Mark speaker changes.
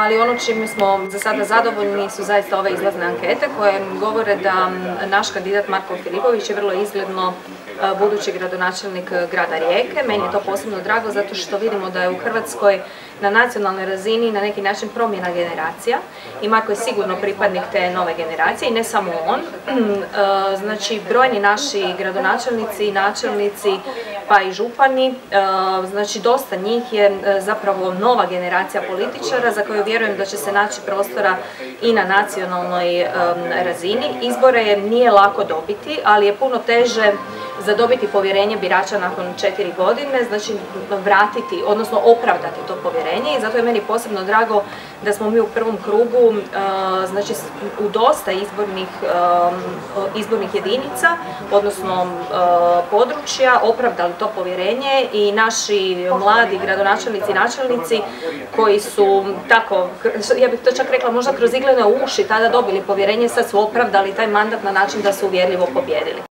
Speaker 1: ali ono čime smo za sada zadovoljni su zaista ove izlazne ankete koje govore da naš kandidat Marko Filipović je vrlo izgledno budući gradonačelnik grada Rijeke. Meni je to posebno drago zato što vidimo da je u Hrvatskoj na nacionalnoj razini na neki način promjena generacija i Marko je sigurno pripadnik te nove generacije i ne samo on. Znači, brojni naši gradonačelnici i načelnici pa i župani, znači dosta njih je zapravo nova generacija političara za koju vjerujem da će se naći prostora i na nacionalnoj razini. Izbore nije lako dobiti, ali je puno teže zadobiti povjerenje birača nakon 4 godine, znači vratiti, odnosno opravdati to povjerenje i zato je meni posebno drago da smo mi u prvom krugu, znači u dosta izbornih jedinica, odnosno područja, opravdali to povjerenje i naši mladi gradonačelnici i načelnici koji su tako, ja bih to čak rekla možda kroz iglene uši tada dobili povjerenje, sad su opravdali taj mandat na način da su uvjerljivo pobijedili.